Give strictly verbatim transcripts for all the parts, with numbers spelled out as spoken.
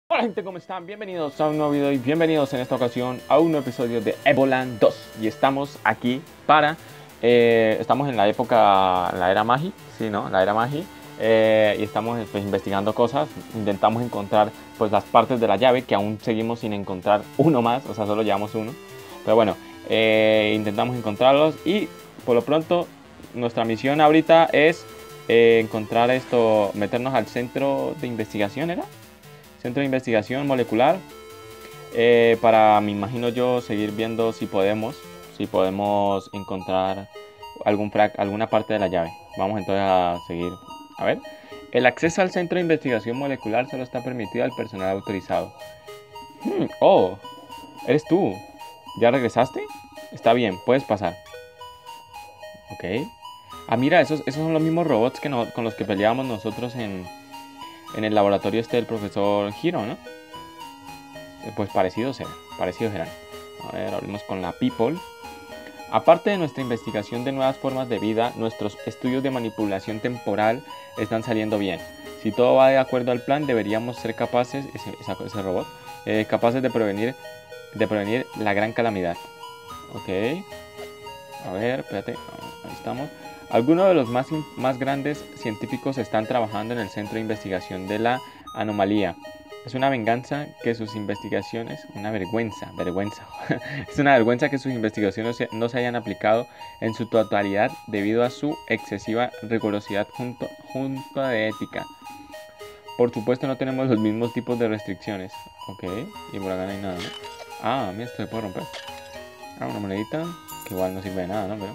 Hola gente, ¿cómo están? Bienvenidos a un nuevo video y bienvenidos en esta ocasión a un nuevo episodio de Evoland dos. Y estamos aquí para... Eh, estamos en la época, la era Magi, sí, ¿no? La era Magi. Eh, y estamos pues, investigando cosas. Intentamos encontrar pues las partes de la llave, que aún seguimos sin encontrar uno más. O sea, solo llevamos uno. Pero bueno, eh, intentamos encontrarlos y por lo pronto nuestra misión ahorita es eh, encontrar esto, meternos al centro de investigación, ¿era? Centro de investigación molecular eh, para, me imagino yo, seguir viendo si podemos si podemos encontrar algún frac, alguna parte de la llave. Vamos entonces a seguir. A ver, el acceso al centro de investigación molecular solo está permitido al personal autorizado. Hmm, oh, eres tú. ¿Ya regresaste? Está bien, puedes pasar. Ok. Ah, mira, esos, esos son los mismos robots que no, con los que peleábamos nosotros en, en el laboratorio este del profesor Hiro, ¿no? Pues parecidos eran, parecidos eran. A ver, hablemos con la People. Aparte de nuestra investigación de nuevas formas de vida, nuestros estudios de manipulación temporal están saliendo bien. Si todo va de acuerdo al plan, deberíamos ser capaces, ese, ese robot, eh, capaces de prevenir, de prevenir la gran calamidad. Ok. A ver, espérate, ahí estamos. Algunos de los más, más grandes científicos están trabajando en el centro de investigación de la anomalía. Es una venganza que sus investigaciones, una vergüenza, vergüenza. Es una vergüenza que sus investigaciones no se hayan aplicado en su totalidad debido a su excesiva rigurosidad junto, junto de ética. Por supuesto no tenemos los mismos tipos de restricciones. Ok, y por acá no hay nada, ¿no? Ah, mira, esto se puede romper. Ah, una monedita, que igual no sirve de nada, ¿no? Pero...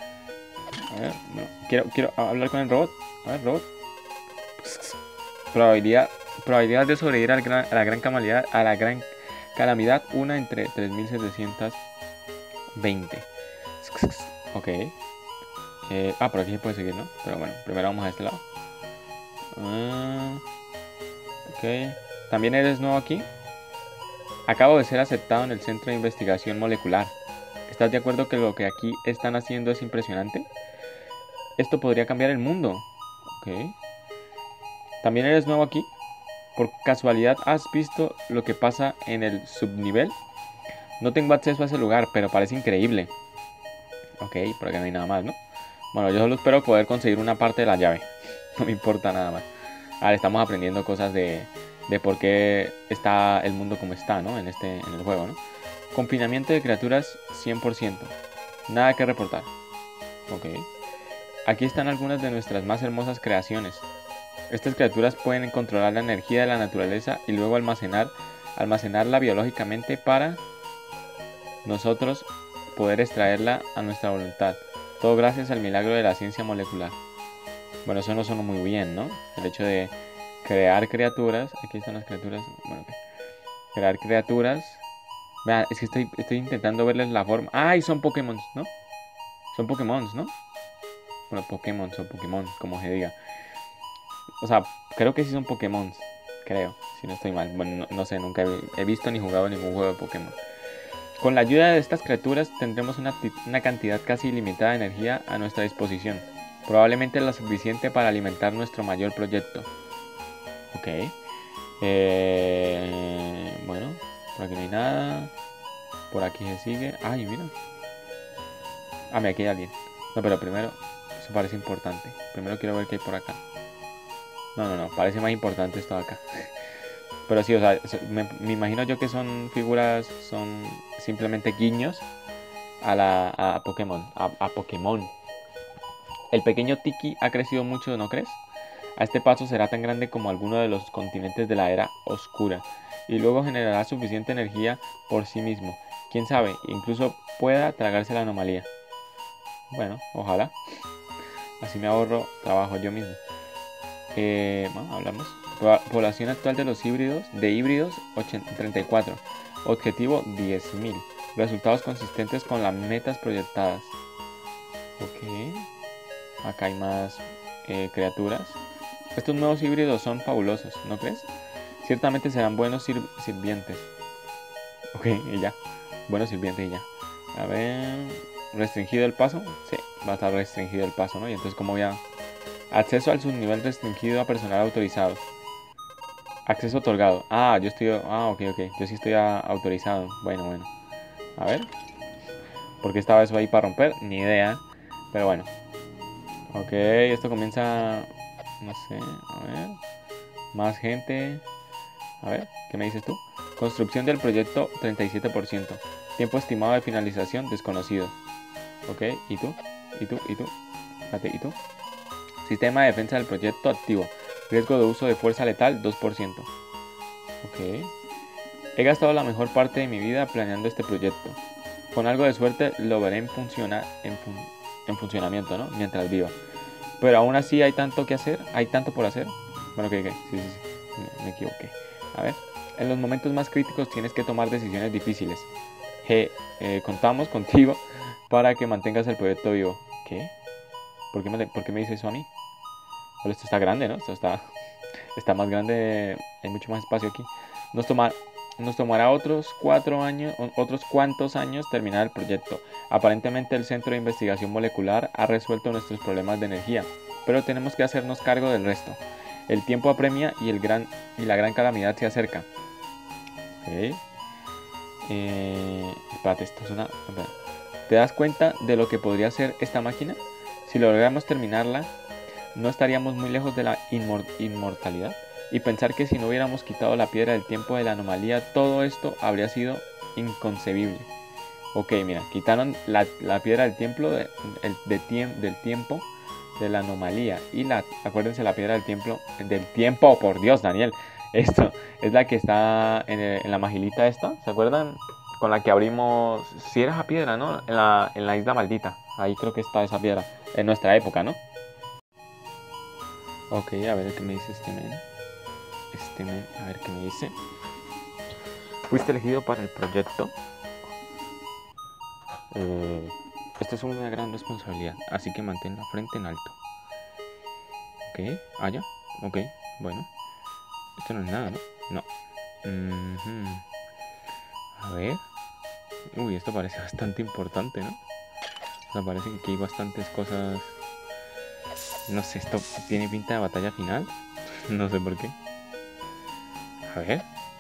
A ver, bueno, quiero, quiero hablar con el robot. A ver, robot. Probabilidad... Probabilidad de sobrevivir a la gran, a la gran calamidad, a la gran calamidad, una entre tres mil setecientos veinte. Ok. Eh, ah, por aquí se puede seguir, ¿no? Pero bueno, primero vamos a este lado. Uh, ok. ¿También eres nuevo aquí? Acabo de ser aceptado en el Centro de Investigación Molecular. ¿Estás de acuerdo que lo que aquí están haciendo es impresionante? Esto podría cambiar el mundo. Ok. ¿También eres nuevo aquí? ¿Por casualidad has visto lo que pasa en el subnivel? No tengo acceso a ese lugar, pero parece increíble. Ok, por acá no hay nada más, ¿no? Bueno, yo solo espero poder conseguir una parte de la llave. No me importa nada más. Ahora estamos aprendiendo cosas de, de por qué está el mundo como está, ¿no? En, este, en el juego, ¿no? Confinamiento de criaturas cien por ciento. Nada que reportar. Ok. Aquí están algunas de nuestras más hermosas creaciones. Estas criaturas pueden controlar la energía de la naturaleza y luego almacenar, almacenarla biológicamente para nosotros poder extraerla a nuestra voluntad. Todo gracias al milagro de la ciencia molecular. Bueno, eso no suena muy bien, ¿no? El hecho de crear criaturas. Aquí están las criaturas. Bueno, okay. Crear criaturas. Vean, es que estoy, estoy intentando verles la forma. ¡Ay! Son Pokémon, ¿no? Son Pokémon, ¿no? Bueno, Pokémon o Pokémon, como se diga. O sea, creo que sí son Pokémon. Creo, si no estoy mal. Bueno, no, no sé, nunca he, he visto ni jugado ningún juego de Pokémon. Con la ayuda de estas criaturas tendremos una, una cantidad casi ilimitada de energía a nuestra disposición. Probablemente la suficiente para alimentar nuestro mayor proyecto. Ok. Eh, bueno, por aquí no hay nada. Por aquí se sigue. Ay, mira. Ah, mira, aquí hay alguien. No, pero primero, eso parece importante. Primero quiero ver qué hay por acá. No, no, no, parece más importante esto de acá. Pero sí, o sea, me, me imagino yo que son figuras, son simplemente guiños a la a Pokémon, a, a Pokémon. El pequeño Tiki ha crecido mucho, ¿no crees? A este paso será tan grande como alguno de los continentes de la era oscura y luego generará suficiente energía por sí mismo. Quién sabe, incluso pueda tragarse la anomalía. Bueno, ojalá. Así me ahorro trabajo yo mismo. Eh, bueno, hablamos. Población actual de los híbridos, de híbridos treinta y cuatro. Objetivo diez mil. Resultados consistentes con las metas proyectadas. Ok. Acá hay más eh, criaturas. Estos nuevos híbridos son fabulosos, ¿no crees? Ciertamente serán buenos sir sirvientes. Ok, y ya. Buenos sirvientes y ya. A ver. ¿Restringido el paso? Sí, va a estar restringido el paso, ¿no? Y entonces, ¿cómo voy a...? Acceso al subnivel restringido a personal autorizado. Acceso otorgado. Ah, yo estoy... Ah, ok, ok. Yo sí estoy a- autorizado. Bueno, bueno. A ver. ¿Por qué estaba eso ahí para romper? Ni idea. Pero bueno. Ok, esto comienza... No sé, a ver. Más gente. A ver, ¿qué me dices tú? Construcción del proyecto treinta y siete por ciento. Tiempo estimado de finalización desconocido. Ok, ¿y tú? ¿Y tú? ¿Y tú? Espérate, ¿y tú? Sistema de defensa del proyecto activo. Riesgo de uso de fuerza letal dos por ciento. Ok. He gastado la mejor parte de mi vida planeando este proyecto. Con algo de suerte lo veré en, funciona, en, fun, en funcionamiento, ¿no? Mientras viva. Pero aún así hay tanto que hacer, hay tanto por hacer. Bueno, que, que, sí, sí, sí, me, me equivoqué. A ver, en los momentos más críticos tienes que tomar decisiones difíciles. G, eh, contamos contigo para que mantengas el proyecto vivo. ¿Qué? ¿Por qué me, por qué me dice eso a mí? Bueno, esto está grande, ¿no? Esto está, está más grande, hay mucho más espacio aquí. Nos, toma, nos tomará otros cuatro años, otros cuantos años terminar el proyecto. Aparentemente el Centro de Investigación Molecular ha resuelto nuestros problemas de energía, pero tenemos que hacernos cargo del resto. El tiempo apremia y, el gran, y la gran calamidad se acerca. Ok. Eh, espérate, esto es una... Espérate. ¿Te das cuenta de lo que podría ser esta máquina? Si logramos terminarla, no estaríamos muy lejos de la inmor inmortalidad. Y pensar que si no hubiéramos quitado la piedra del tiempo de la anomalía, todo esto habría sido inconcebible. Ok, mira, quitaron la, la piedra del tiempo, de, el, de tiemp del tiempo de la anomalía. Y la, acuérdense, la piedra del tiempo, del tiempo, por Dios, Daniel. Esto es la que está en, el, en la magilita esta, ¿se acuerdan? Con la que abrimos, si era esa piedra, ¿no? En la, en la isla maldita. Ahí creo que está esa piedra. En nuestra época, ¿no? Ok, a ver qué me dice este men. Este men, a ver qué me dice. Fuiste elegido para el proyecto. Eh, esta es una gran responsabilidad, así que mantén la frente en alto. Ok, ah, ya. Ok, bueno. Esto no es nada, ¿no? No. Mm-hmm. A ver. Uy, esto parece bastante importante, ¿no? O sea, parece que aquí hay bastantes cosas. No sé, esto tiene pinta de batalla final. No sé por qué. A ver.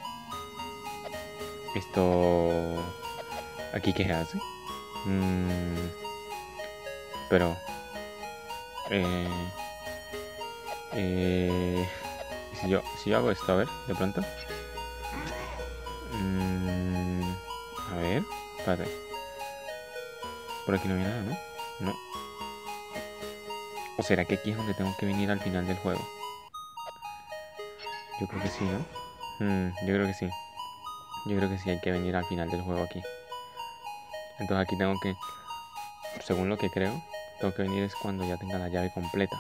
Esto... ¿Aquí qué se hace? Mm... Pero... Eh... Eh... Si yo, si yo hago esto, a ver, de pronto. Mm... A ver, espérate. Por aquí no hay nada, ¿no? No. ¿O será que aquí es donde tengo que venir al final del juego? Yo creo que sí, ¿no? Mm, yo creo que sí. Yo creo que sí hay que venir al final del juego aquí. Entonces aquí tengo que, según lo que creo, tengo que venir es cuando ya tenga la llave completa.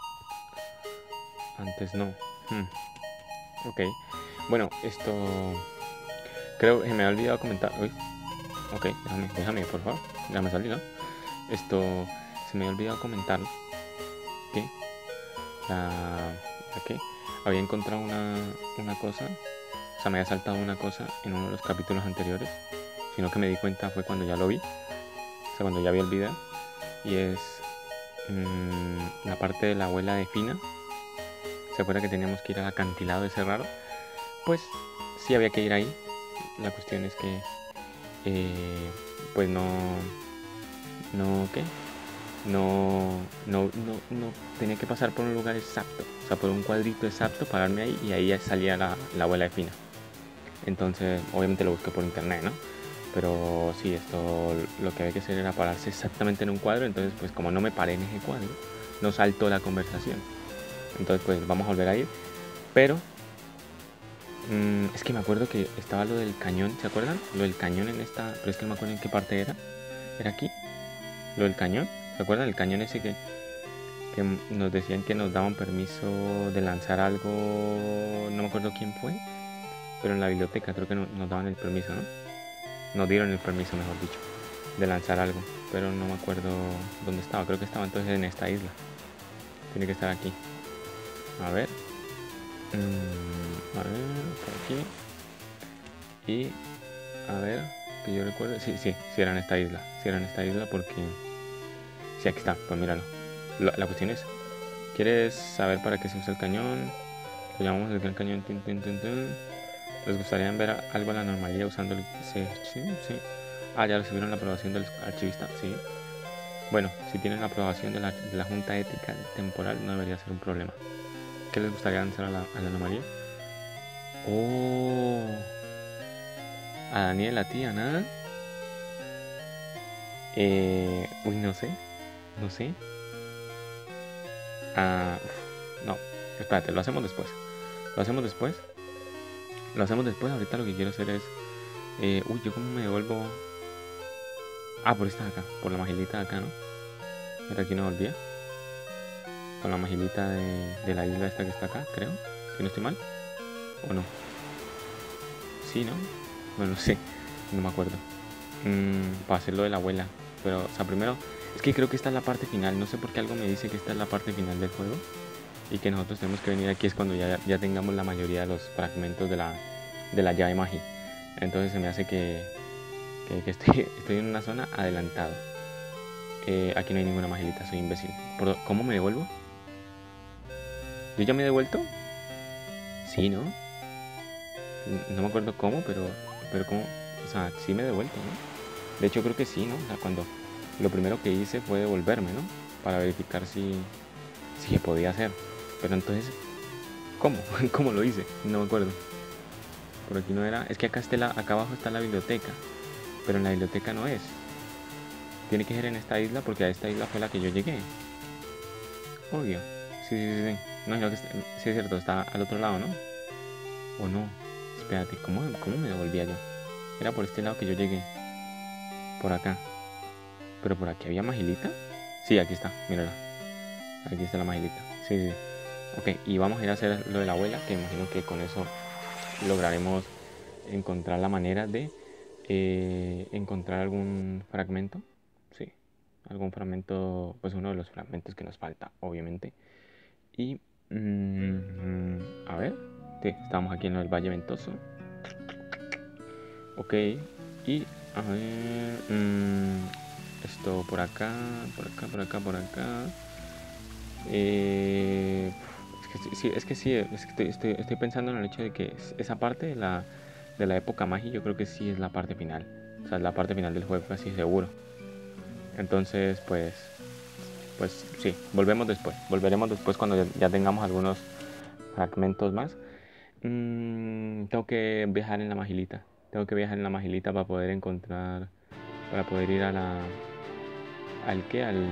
Antes no. Hmm. Ok. Bueno, esto... Creo que me ha olvidado comentar... Uy. Ok, déjame, déjame, por favor. Déjame salir, ¿no? Esto... Se me ha olvidado comentar que... La... ¿Qué? Había encontrado una, una cosa... O sea, me había saltado una cosa en uno de los capítulos anteriores. Sino que me di cuenta fue cuando ya lo vi. O sea, cuando ya vi el video. Y es... Mmm, la parte de la abuela de Fina. ¿Se acuerda que teníamos que ir al acantilado ese raro? Pues sí había que ir ahí. La cuestión es que eh, pues no no ¿qué? No, no, no, no tenía que pasar por un lugar exacto, o sea, por un cuadrito exacto, pararme ahí y ahí ya salía la, la abuela de Fina. Entonces, obviamente lo busqué por internet, ¿no? Pero sí, esto lo que había que hacer era pararse exactamente en un cuadro, entonces pues como no me paré en ese cuadro, no saltó la conversación. Entonces pues vamos a volver a ir, pero mmm, es que me acuerdo que estaba lo del cañón, ¿se acuerdan? Lo del cañón en esta, pero es que no me acuerdo en qué parte era. ¿Era aquí? Lo del cañón, ¿se acuerdan? El cañón ese que, que nos decían que nos daban permiso de lanzar algo, no me acuerdo quién fue, pero en la biblioteca creo que no, nos daban el permiso, ¿no? Nos dieron el permiso, mejor dicho, de lanzar algo, pero no me acuerdo dónde estaba, creo que estaba entonces en esta isla. Tiene que estar aquí. A ver. Mm, a ver, por aquí. Y a ver, que yo recuerdo. Sí, sí, sí era en esta isla. Sí era en esta isla porque... Sí, aquí está, pues míralo. La, la cuestión es, ¿quieres saber para qué se usa el cañón? Lo llamamos el Gran Cañón. Tun, tun, tun, tun. ¿Les gustaría ver algo a la normalidad usando el... Sí, sí, sí. Ah, ya recibieron la aprobación del archivista. Sí. Bueno, si tienen la aprobación de la, de la Junta Ética Temporal, no debería ser un problema. ¿Qué les gustaría lanzar a la, a la anomalía? Oh... A Daniel, a ti, a nada. Eh... Uy, no sé. No sé. Ah... Uf, no. Espérate, lo hacemos después. Lo hacemos después. Lo hacemos después. Ahorita lo que quiero hacer es... Eh, uy, ¿yo cómo me devuelvo? Ah, por esta de acá. Por la magilita de acá, ¿no? Pero aquí no volvía. Con la magilita de, de la isla esta que está acá, creo. Si no estoy mal. ¿O no? Sí, ¿no? Bueno, sí. No me acuerdo. Mm, para hacerlo de la abuela. Pero, o sea, primero... Es que creo que esta es la parte final. No sé por qué algo me dice que esta es la parte final del juego. Y que nosotros tenemos que venir aquí es cuando ya, ya tengamos la mayoría de los fragmentos de la, de la llave magi. Entonces se me hace que, que, que estoy, estoy en una zona adelantado. Eh, aquí no hay ninguna magilita, soy imbécil. ¿Por, ¿Cómo me devuelvo? ¿Yo ya me he devuelto? Sí, ¿no? No me acuerdo cómo, pero, pero cómo... O sea, sí me he devuelto, ¿no? De hecho creo que sí, ¿no? O sea, cuando... Lo primero que hice fue devolverme, ¿no? Para verificar si, si se podía hacer. Pero entonces, ¿cómo? ¿Cómo lo hice? No me acuerdo. Por aquí no era... Es que acá, está la, acá abajo está la biblioteca. Pero en la biblioteca no es. Tiene que ser en esta isla porque a esta isla fue la que yo llegué. Obvio. Sí, sí, sí. sí. No, no, que está, sí es cierto, está al otro lado, ¿no? ¿O no? Espérate, ¿cómo, ¿cómo me devolvía yo? Era por este lado que yo llegué. Por acá. ¿Pero por aquí había magilita? Sí, aquí está, mírala. Aquí está la magilita. Sí, sí. Ok, y vamos a ir a hacer lo de la abuela, que imagino que con eso lograremos encontrar la manera de eh, encontrar algún fragmento. Sí, algún fragmento, pues uno de los fragmentos que nos falta, obviamente. Y, mmm, a ver, sí, estamos aquí en el Valle Ventoso. Ok, y, a ver, mmm, esto por acá, por acá, por acá, por acá. Eh, es que sí, es que, sí, es que estoy, estoy, estoy pensando en el hecho de que esa parte de la, de la época magi yo creo que sí es la parte final. O sea, es la parte final del juego, casi seguro. Entonces, pues, pues sí, volvemos después. Volveremos después cuando ya, ya tengamos algunos fragmentos más. Mm, tengo que viajar en la magilita. Tengo que viajar en la magilita para poder encontrar, para poder ir a la, al qué, al,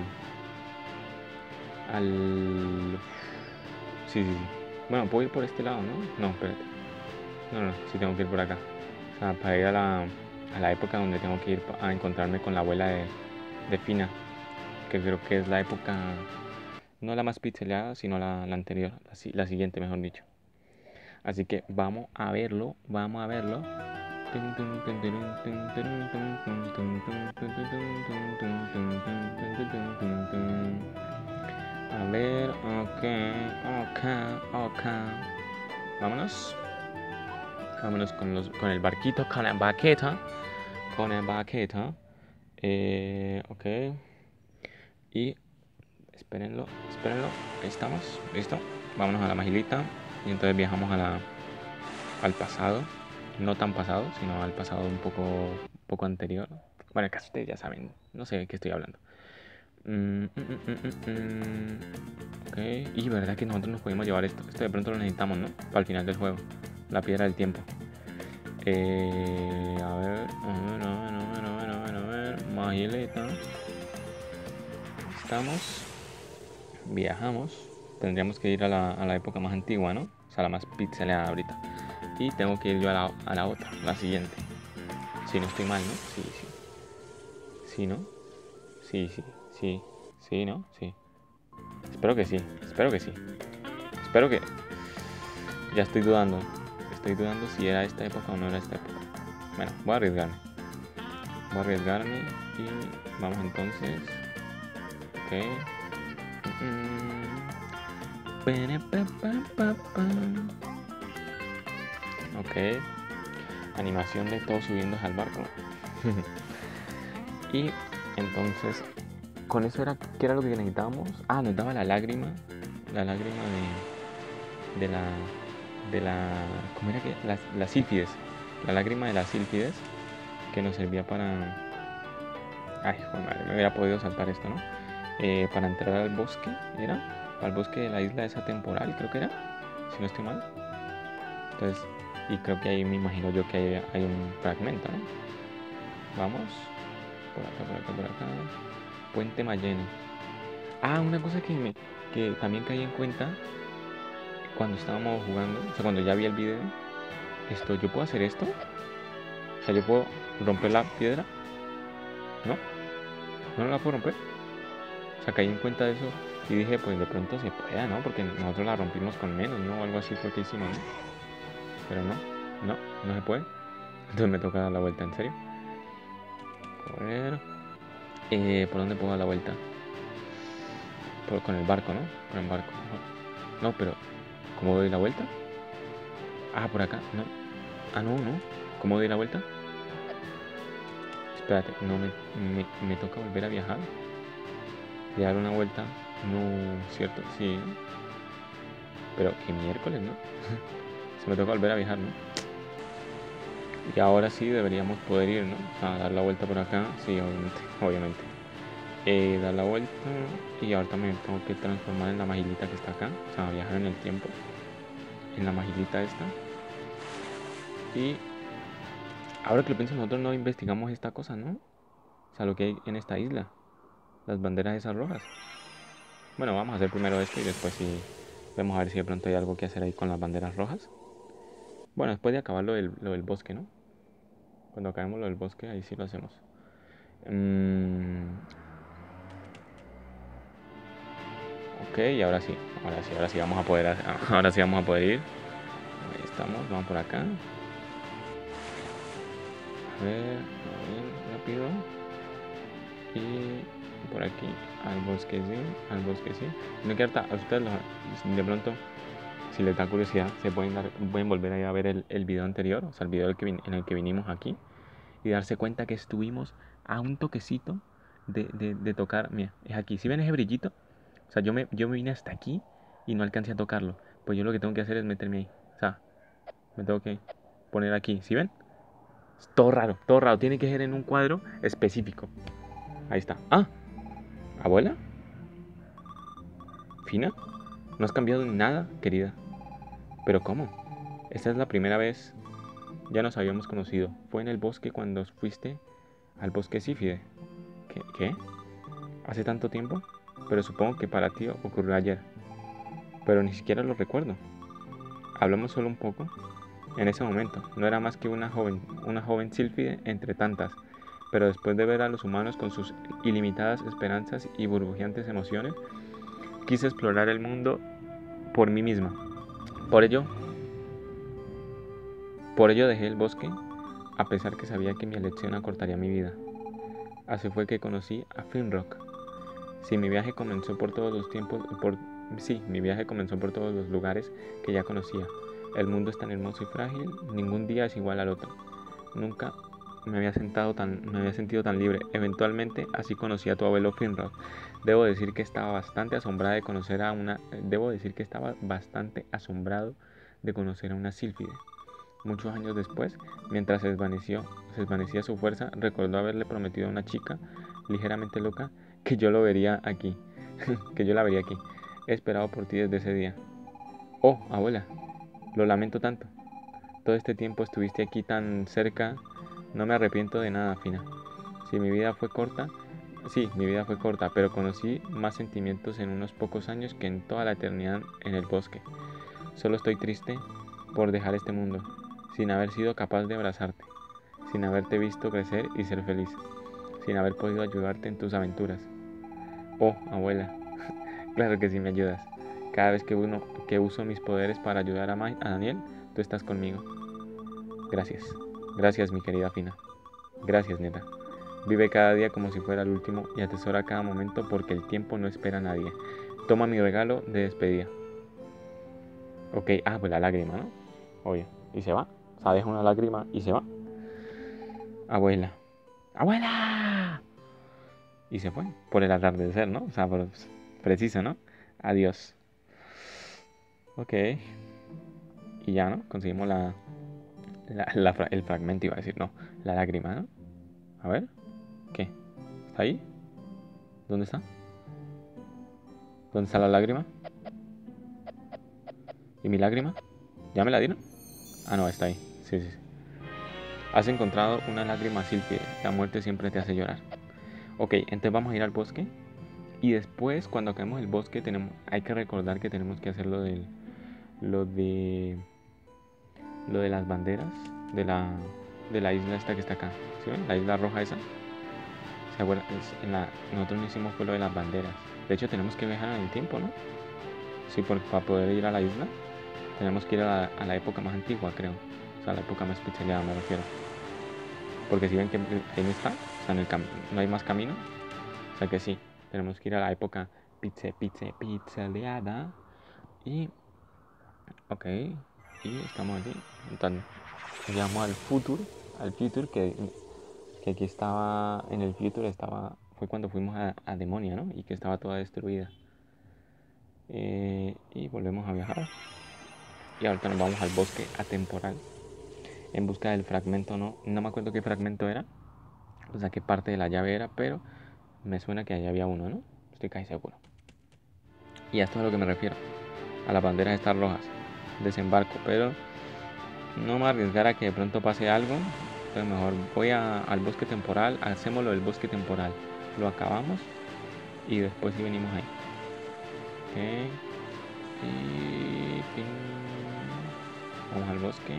al, sí, sí, sí. Bueno, puedo ir por este lado, ¿no? No, espérate. No, no, sí tengo que ir por acá. O sea, para ir a la, a la época donde tengo que ir a encontrarme con la abuela de, de Fina. Que creo que es la época, no la más pixeleada, sino la, la anterior, la, la siguiente, mejor dicho. Así que vamos a verlo, vamos a verlo. A ver, ok, ok, ok. Vámonos. Vámonos con, los, con el barquito, con la baqueta. Con el baqueta. Eh, ok. Y espérenlo, espérenlo. Ahí estamos, listo. Vámonos a la magilita. Y entonces viajamos a la, al pasado. No tan pasado, sino al pasado un poco, un poco anterior. Bueno, casi ustedes ya saben. No sé de qué estoy hablando. Mm, mm, mm, mm, mm. Ok. Y verdad que nosotros nos podemos llevar esto. Esto de pronto lo necesitamos, ¿no? Para el final del juego. La piedra del tiempo. Eh, a ver, a ver, a ver, a ver, a ver, a ver, a ver. Magileta. Estamos. Viajamos. Tendríamos que ir a la, a la época más antigua, ¿no? O sea, la más pixeleada ahorita. Y tengo que ir yo a la, a la otra, la siguiente. Si no estoy mal, ¿no? Sí, sí. Sí, ¿no? Sí, sí, sí. Sí, ¿no? Sí. Espero que sí, espero que sí. Espero que... Ya estoy dudando. Estoy dudando si era esta época o no era esta época. Bueno, voy a arriesgarme. Voy a arriesgarme y vamos entonces. Ok. Ok. Animación de todos subiendo al barco. Y entonces, con eso era, ¿qué era lo que necesitábamos? Ah, nos daba la lágrima. La lágrima de, de la de la, ¿cómo era que? Las, las sílfides, la lágrima de las sílfides, que nos servía para, ay, joder, madre, me hubiera podido saltar esto, ¿no? Eh, para entrar al bosque, ¿era? Al bosque de la isla esa temporal, creo que era, si no estoy mal. Entonces, y creo que ahí me imagino yo que hay, hay un fragmento, ¿no? Vamos, por acá, por acá, por acá. Puente Mayenne. Ah, una cosa que, me, que también caí en cuenta cuando estábamos jugando, o sea, cuando ya vi el video, esto, ¿yo puedo hacer esto? O sea, ¿yo puedo romper la piedra? ¿No? ¿No la puedo romper? O sea, caí en cuenta de eso y dije, pues de pronto se pueda, ¿no? Porque nosotros la rompimos con menos, ¿no? O algo así fue que hicimos, ¿no? Pero no, no, no se puede. Entonces me toca dar la vuelta, ¿en serio? A ver... Eh, ¿por dónde puedo dar la vuelta? Por, con el barco, ¿no? Con el barco. No, pero... ¿Cómo doy la vuelta? Ah, por acá, no. Ah, no, no. ¿Cómo doy la vuelta? Espérate, no me, me, me toca volver a viajar. Y dar una vuelta. No, ¿cierto? Sí. Pero qué miércoles, ¿no? Se me toca volver a viajar, ¿no? Y ahora sí deberíamos poder ir, ¿no? O sea, dar la vuelta por acá. Sí, obviamente, obviamente. Eh, dar la vuelta. Y ahorita me tengo que transformar en la magilita que está acá. O sea, viajar en el tiempo. En la magilita esta. Y ahora que lo pienso, nosotros no investigamos esta cosa, ¿no? O sea, lo que hay en esta isla. Las banderas esas rojas. Bueno, vamos a hacer primero esto y después sí vamos a ver si de pronto hay algo que hacer ahí con las banderas rojas. Bueno, después de acabar lo del, lo del bosque, ¿no? Cuando acabemos lo del bosque, ahí sí lo hacemos. Mm, ok, y ahora sí, ahora sí, ahora sí vamos a poder, hacer, ahora sí vamos a poder ir. Ahí estamos, vamos por acá. A ver, a ver, rápido. Y por aquí, al bosque sí, al bosque sí. No quiero a ustedes los, de pronto, si les da curiosidad, se pueden, dar, pueden volver ahí a ver el, el video anterior, o sea, el video el que vin, en el que vinimos aquí, y darse cuenta que estuvimos a un toquecito de, de, de tocar. Mira, es aquí. ¿Sí ven ese brillito? O sea, yo me, yo me vine hasta aquí y no alcancé a tocarlo. Pues yo lo que tengo que hacer es meterme ahí. O sea, me tengo que poner aquí. ¿Sí ven? Es todo raro, todo raro. Tiene que ser en un cuadro específico. Ahí está. Ah, abuela. ¿Fina? No has cambiado en nada, querida. ¿Pero cómo? Esta es la primera vez. Ya nos habíamos conocido. Fue en el bosque cuando fuiste al bosque Sífide. ¿Qué? ¿Qué? ¿Hace tanto tiempo? Pero supongo que para ti ocurrió ayer. Pero ni siquiera lo recuerdo. Hablamos solo un poco. En ese momento, no era más que una joven, una joven sílfide entre tantas. Pero después de ver a los humanos con sus ilimitadas esperanzas y burbujeantes emociones, quise explorar el mundo por mí misma. Por ello, por ello dejé el bosque, a pesar que sabía que mi elección acortaría mi vida. Así fue que conocí a Finrock. Sí, mi viaje comenzó por todos los tiempos, por, sí, mi viaje comenzó por todos los lugares que ya conocía. El mundo es tan hermoso y frágil, ningún día es igual al otro. Nunca me había, sentado tan, me había sentido tan libre. Eventualmente, así conocí a tu abuelo Finrod. Debo decir que estaba bastante asombrada de conocer a una, debo decir que estaba bastante asombrado de conocer a una sílfide. Muchos años después, mientras se desvaneció, se desvanecía su fuerza, recordó haberle prometido a una chica ligeramente loca que yo lo vería aquí, que yo la vería aquí. He esperado por ti desde ese día. Oh, abuela, lo lamento tanto. Todo este tiempo estuviste aquí tan cerca. No me arrepiento de nada, Fina. Si mi vida fue corta, sí, mi vida fue corta, pero conocí más sentimientos en unos pocos años que en toda la eternidad en el bosque. Solo estoy triste por dejar este mundo, sin haber sido capaz de abrazarte, sin haberte visto crecer y ser feliz, sin haber podido ayudarte en tus aventuras. Oh, abuela, claro que sí me ayudas. Cada vez que, uno, que uso mis poderes para ayudar a, Ma a Daniel, tú estás conmigo. Gracias, gracias mi querida Fina. Gracias, neta. Vive cada día como si fuera el último y atesora cada momento porque el tiempo no espera a nadie. Toma mi regalo de despedida. Ok, ah, pues la lágrima, ¿no? Oye, y se va. O sea, deja una lágrima y se va. Abuela. ¡Abuela! Y se fue. Por el atardecer, ¿no? O sea, por, preciso, ¿no? Adiós. Ok. y ya, ¿no? Conseguimos la, la, la fra- el fragmento, iba a decir, no, la lágrima, ¿no? A ver, ¿qué? ¿Está ahí? ¿Dónde está? ¿Dónde está la lágrima? ¿Y mi lágrima? ¿Ya me la dieron? Ah, no, está ahí. Sí, sí, sí. Has encontrado una lágrima sílfide. La muerte siempre te hace llorar. Ok, entonces vamos a ir al bosque. Y después, cuando acabemos el bosque, tenemos, hay que recordar que tenemos que hacer lo del, lo de, lo de las banderas de la, de la isla esta que está acá. ¿Sí ven? La isla roja esa. ¿Se acuerdan? Es en la, nosotros no hicimos fue lo de las banderas. De hecho, tenemos que viajar en el tiempo, ¿no? Sí, por, para poder ir a la isla, tenemos que ir a la, a la época más antigua, creo. O sea, a la época más pixeleada, me refiero. Porque si ven que ahí no está, o sea, en el cam no hay más camino. O sea que sí, tenemos que ir a la época pizze, pizze, pixeleada. Y, ok, y estamos aquí. Entonces, llegamos al futuro, al future, que, que aquí estaba, en el future estaba, fue cuando fuimos a, a Demonia, ¿no? Y que estaba toda destruida. Eh, y volvemos a viajar. Y ahorita nos vamos al bosque atemporal en busca del fragmento, no, no me acuerdo qué fragmento era, o sea, qué parte de la llave era, pero me suena que allá había uno, ¿no? Estoy casi seguro. Y a esto es a lo que me refiero, a las banderas estas rojas, desembarco, pero no me arriesgar a que de pronto pase algo, entonces mejor voy a, al bosque temporal, hacemos lo del bosque temporal, lo acabamos y después sí venimos ahí. Ok, y ping. Vamos al bosque.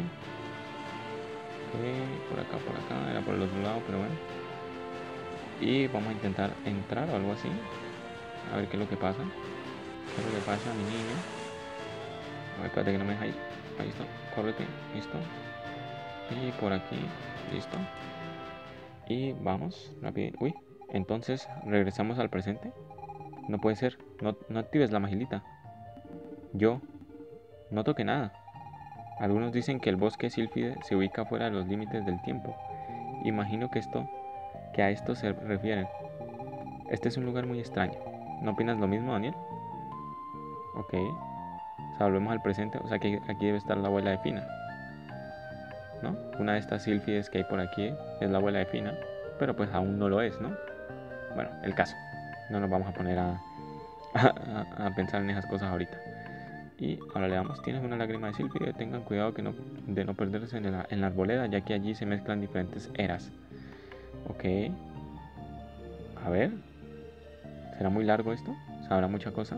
Ok, por acá, por acá, era por el otro lado, pero bueno. Y vamos a intentar entrar o algo así. A ver qué es lo que pasa. ¿Qué es lo que pasa, mi niño? A ver, espérate que no me dejáis. Ahí está, córrete, listo. Y por aquí, listo. Y vamos, rápido. Uy, entonces regresamos al presente. No puede ser, no, no actives la magilita. Yo no toqué nada. Algunos dicen que el bosque sílfide se ubica fuera de los límites del tiempo. Imagino que esto, que a esto se refieren. Este es un lugar muy extraño. ¿No opinas lo mismo, Daniel? Ok. O sea, volvemos al presente. O sea que aquí debe estar la abuela de Fina, ¿no? Una de estas sílfides que hay por aquí es la abuela de Fina. Pero pues aún no lo es, ¿no? Bueno, el caso. No nos vamos a poner a, a, a pensar en esas cosas ahorita. Y ahora le damos, tienes una lágrima de sílfide. Tengan cuidado que no, de no perderse en la, en la arboleda, ya que allí se mezclan diferentes eras. Ok. A ver. ¿Será muy largo esto? ¿Sabrá mucha cosa?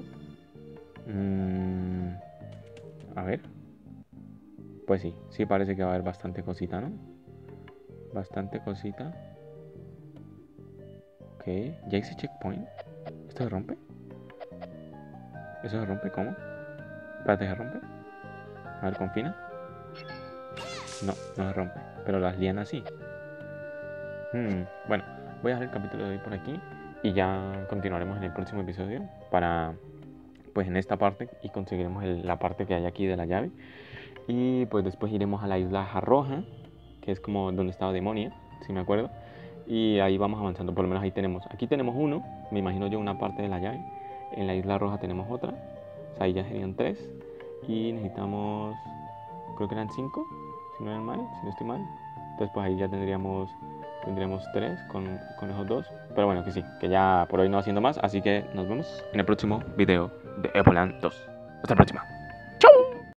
Mm, a ver. Pues sí, sí parece que va a haber bastante cosita, ¿no? Bastante cosita. Ok, ya hice checkpoint. ¿Esto se rompe? ¿Eso se rompe? ¿Cómo? Espérate, ¿se rompe? A ver, confina. No, no se rompe. Pero las lianas sí. Hmm, bueno, voy a dejar el capítulo de hoy por aquí. Y ya continuaremos en el próximo episodio. Para, pues en esta parte. Y conseguiremos el, la parte que hay aquí de la llave. Y pues después iremos a la isla Roja, que es como donde estaba Demonia, si me acuerdo. Y ahí vamos avanzando, por lo menos ahí tenemos. Aquí tenemos uno, me imagino yo una parte de la llave. En la isla roja tenemos otra. O sea, ahí ya serían tres. Y necesitamos, creo que eran cinco, si no eran mal, si no estoy mal. Entonces pues ahí ya tendríamos, tendríamos tres con, con esos dos. Pero bueno, que sí, que ya por hoy no haciendo más. Así que nos vemos en el próximo video de Ebolan dos. Hasta la próxima.